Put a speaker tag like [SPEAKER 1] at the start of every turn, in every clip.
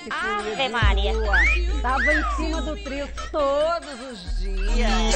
[SPEAKER 1] folia de
[SPEAKER 2] Maria.
[SPEAKER 1] rua. Tava em cima do trio todos os dias.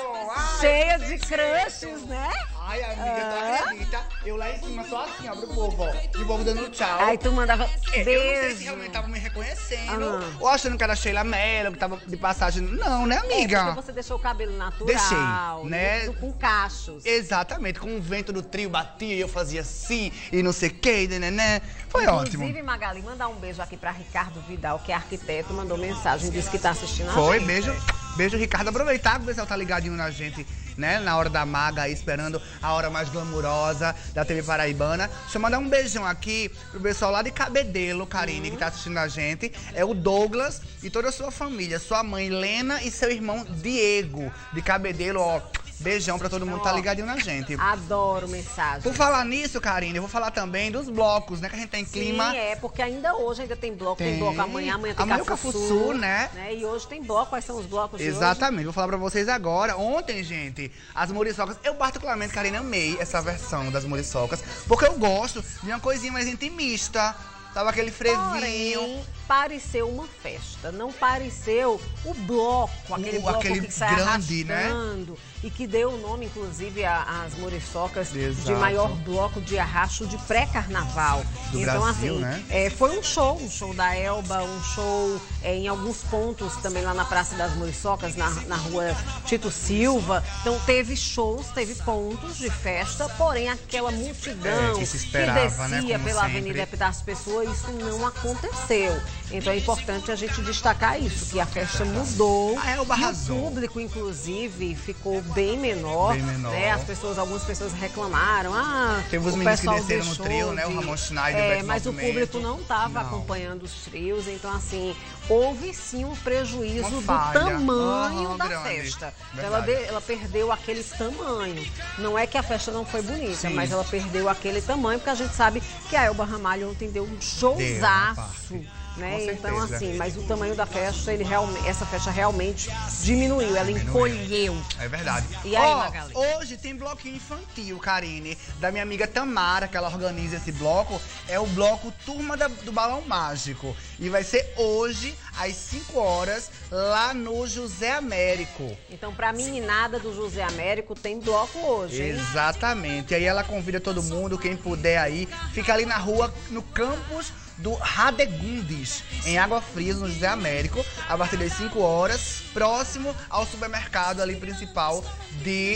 [SPEAKER 1] Cheia de crushes, né?
[SPEAKER 3] Ai, amiga, tu acredita? Eu lá em cima só assim, ó, pro povo, ó. E o povo dando tchau.
[SPEAKER 1] Aí tu mandava
[SPEAKER 3] Eu
[SPEAKER 1] beijo.
[SPEAKER 3] não sei se realmente tava me reconhecendo ou achando que era Sheila Mello, que tava de passagem. Não, né, amiga?
[SPEAKER 1] Porque você deixou o cabelo natural.
[SPEAKER 3] Deixei, né?
[SPEAKER 1] Com cachos.
[SPEAKER 3] Exatamente, com o vento do trio batia e eu fazia assim e não sei o que, né? Foi ótimo.
[SPEAKER 1] Inclusive, Magali, mandar um beijo aqui pra Ricardo Vidal, que é arquiteto, mandou mensagem, disse que tá assistindo a
[SPEAKER 3] Foi,
[SPEAKER 1] gente.
[SPEAKER 3] beijo, Ricardo. Aproveitar que o pessoal tá ligadinho na gente, né? Na hora da maga aí, esperando a hora mais glamurosa da TV Paraibana. Deixa eu mandar um beijão aqui pro pessoal lá de Cabedelo, Karine, que tá assistindo a gente. É o Douglas e toda a sua família. Sua mãe, Lena, e seu irmão, Diego, de Cabedelo, ó. Beijão pra todo mundo que tá ligadinho na gente.
[SPEAKER 1] Adoro mensagem.
[SPEAKER 3] Por falar nisso, Karine, eu vou falar também dos blocos, né? Que a gente tem clima.
[SPEAKER 1] Sim, porque ainda hoje tem bloco, tem bloco amanhã tem
[SPEAKER 3] amanhã
[SPEAKER 1] Cafuçu,
[SPEAKER 3] né?
[SPEAKER 1] E hoje tem bloco. Quais são os blocos de
[SPEAKER 3] Exatamente, vou falar pra vocês agora. Ontem, gente, as muriçocas, eu particularmente, Karine, amei essa versão das muriçocas, porque eu gosto de uma coisinha mais intimista. Tava aquele frevinho.
[SPEAKER 1] Porém, pareceu uma festa, não pareceu o bloco, aquele bloco que sai
[SPEAKER 3] grande,
[SPEAKER 1] arrastando, né? E que deu o nome, inclusive, às muriçocas de maior bloco de arrasto de pré-carnaval.
[SPEAKER 3] Do
[SPEAKER 1] então,
[SPEAKER 3] Brasil,
[SPEAKER 1] assim,
[SPEAKER 3] né?
[SPEAKER 1] foi um show da Elba, um show em alguns pontos também lá na Praça das Muriçocas, na rua Tito Silva. Então, teve shows, teve pontos de festa, porém, aquela multidão
[SPEAKER 3] que se esperava,
[SPEAKER 1] que descia
[SPEAKER 3] né?
[SPEAKER 1] pela Avenida das Pessoas, isso não aconteceu. Então é importante a gente destacar isso, que a festa mudou.
[SPEAKER 3] A Elba arrasou.
[SPEAKER 1] O público, inclusive, ficou bem menor. Né? Algumas pessoas reclamaram.
[SPEAKER 3] Teve os meninos que desceram no trio, né? O Ramon Schneider, o Beto
[SPEAKER 1] mas o
[SPEAKER 3] Movimento.
[SPEAKER 1] público não estava acompanhando os trios. Então, assim, houve sim um prejuízo do tamanho da festa. Então, ela perdeu aquele tamanho. Não é que a festa não foi bonita, mas ela perdeu aquele tamanho, porque a gente sabe que a Elba Ramalho ontem deu um showzaço. Né? Então, assim, mas o tamanho da festa, essa festa realmente diminuiu, ela encolheu.
[SPEAKER 3] É verdade.
[SPEAKER 1] E aí, Magali?
[SPEAKER 3] Hoje tem bloquinho infantil, Karine, da minha amiga Tamara, que ela organiza esse bloco. É o bloco Turma do Balão Mágico. E vai ser hoje, às 5 horas, lá no José Américo.
[SPEAKER 1] Então, pra meninada do José Américo, tem bloco hoje, hein?
[SPEAKER 3] Exatamente. E aí ela convida todo mundo, quem puder aí. Fica ali na rua, no campus do Radegundes, em Água Fria, no José Américo, a partir das 5 horas, próximo ao supermercado ali principal de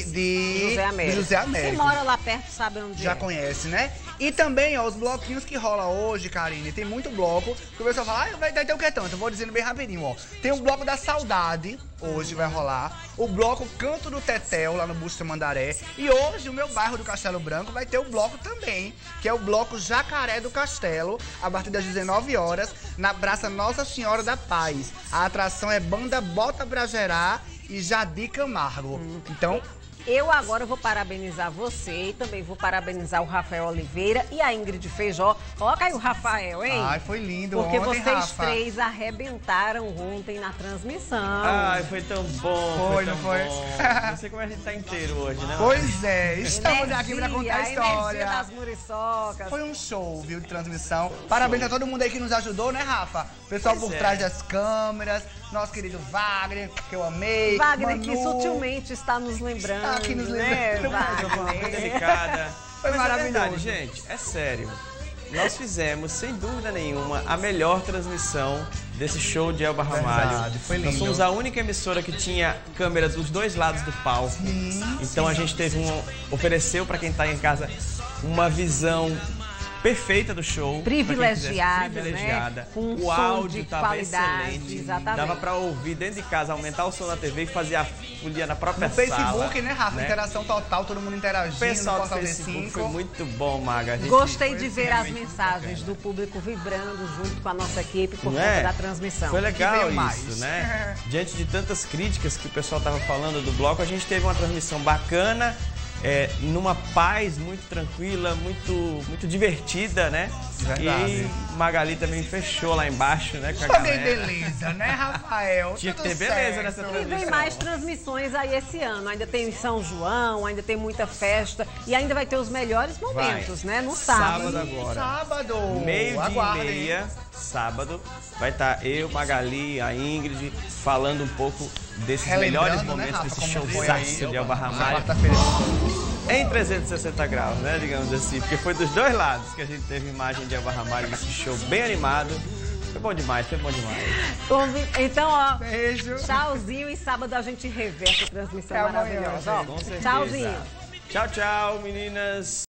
[SPEAKER 3] José Américo.
[SPEAKER 1] Quem mora lá perto sabe onde
[SPEAKER 3] já conhece, né? E também, ó, os bloquinhos que rola hoje, Karine, tem muito bloco, que o pessoal fala, vai ter o que tanto? Eu vou dizendo bem rapidinho, ó. Tem o bloco da Saudade, hoje vai rolar. O bloco Canto do Tetel, lá no Busto Mandaré. E hoje, o meu bairro do Castelo Branco vai ter o bloco também, que é o bloco Jacaré do Castelo, a partir das 19 horas, na Praça Nossa Senhora da Paz. A atração é Banda Bota Pra Gerar e Jadi Camargo. Então,
[SPEAKER 1] eu agora vou parabenizar você e também vou parabenizar o Rafael Oliveira e a Ingrid Feijó. Coloca aí o Rafael, hein?
[SPEAKER 3] Ai, foi lindo
[SPEAKER 1] porque
[SPEAKER 3] ontem,
[SPEAKER 1] vocês
[SPEAKER 3] Rafa.
[SPEAKER 1] três arrebentaram ontem na transmissão.
[SPEAKER 4] Ai, foi tão bom.
[SPEAKER 3] Foi, não foi?
[SPEAKER 4] Não sei como a gente tá inteiro hoje, né?
[SPEAKER 3] Pois é, estamos aqui pra contar a história.
[SPEAKER 1] Das muriçocas.
[SPEAKER 3] Foi um show, viu, de transmissão. Parabéns a todo mundo aí que nos ajudou, né, Rafa? Pessoal por trás das câmeras, nosso querido Wagner, que eu amei.
[SPEAKER 1] Wagner,
[SPEAKER 3] Manu,
[SPEAKER 1] que sutilmente está nos lembrando.
[SPEAKER 3] Está aqui nos lembrando.
[SPEAKER 4] Foi delicada.
[SPEAKER 3] Foi maravilhoso.
[SPEAKER 4] É verdade, gente, é sério. Nós fizemos, sem dúvida nenhuma, a melhor transmissão desse show de Elba Ramalho.
[SPEAKER 3] Verdade, foi lindo.
[SPEAKER 4] Nós somos a única emissora que tinha câmera dos dois lados do palco. Então a gente teve ofereceu para quem está em casa uma visão perfeita do show.
[SPEAKER 1] Privilegiada,
[SPEAKER 4] né?
[SPEAKER 1] Com
[SPEAKER 4] o áudio estava excelente.
[SPEAKER 1] Exatamente.
[SPEAKER 4] Dava para ouvir dentro de casa, aumentar o som na TV e fazer a folia na própria
[SPEAKER 3] no
[SPEAKER 4] sala.
[SPEAKER 3] No Facebook, né, Rafa? Né? Interação total, todo mundo interagindo.
[SPEAKER 4] O pessoal
[SPEAKER 3] no
[SPEAKER 4] do Facebook
[SPEAKER 3] V5.
[SPEAKER 4] foi muito bom, Maga.
[SPEAKER 1] Gostei de ver as mensagens do público vibrando junto com a nossa equipe por conta da transmissão.
[SPEAKER 4] Foi legal isso,
[SPEAKER 3] mais.
[SPEAKER 4] né? Diante de tantas críticas que o pessoal estava falando do bloco, a gente teve uma transmissão bacana. numa paz muito tranquila, muito divertida, né?
[SPEAKER 3] Verdade.
[SPEAKER 4] E Magali também fechou lá embaixo, né? Com a
[SPEAKER 3] Só tem
[SPEAKER 4] galera.
[SPEAKER 3] beleza, né, Rafael?
[SPEAKER 4] Tinha que
[SPEAKER 3] Tudo
[SPEAKER 4] ter beleza
[SPEAKER 3] certo.
[SPEAKER 4] nessa
[SPEAKER 1] E
[SPEAKER 4] transmissão.
[SPEAKER 1] vem mais transmissões aí esse ano. Ainda tem São João, ainda tem muita festa. E ainda vai ter os melhores momentos, né? No sábado.
[SPEAKER 4] Sábado agora.
[SPEAKER 3] Sábado.
[SPEAKER 4] Meio-dia e
[SPEAKER 3] Aguardem.
[SPEAKER 4] meia, sábado, vai estar eu, Magali, a Ingrid, falando um pouco desses
[SPEAKER 3] Relembrando,
[SPEAKER 4] melhores
[SPEAKER 3] né,
[SPEAKER 4] momentos
[SPEAKER 3] Rafa,
[SPEAKER 4] desse
[SPEAKER 3] como foi
[SPEAKER 4] showzaço
[SPEAKER 3] aí,
[SPEAKER 4] de Elba Ramalho.
[SPEAKER 3] Quarta-feira.
[SPEAKER 4] Em 360 graus, né, digamos assim, porque foi dos dois lados que a gente teve imagem de Elba Ramalho nesse show bem animado. Foi bom demais, foi bom demais.
[SPEAKER 1] Então, ó,
[SPEAKER 3] Beijo.
[SPEAKER 1] tchauzinho e sábado a gente reverte a transmissão
[SPEAKER 3] Até amanhã,
[SPEAKER 1] maravilhosa. Ó,
[SPEAKER 4] Com certeza.
[SPEAKER 1] tchauzinho.
[SPEAKER 4] Tchau, tchau, meninas.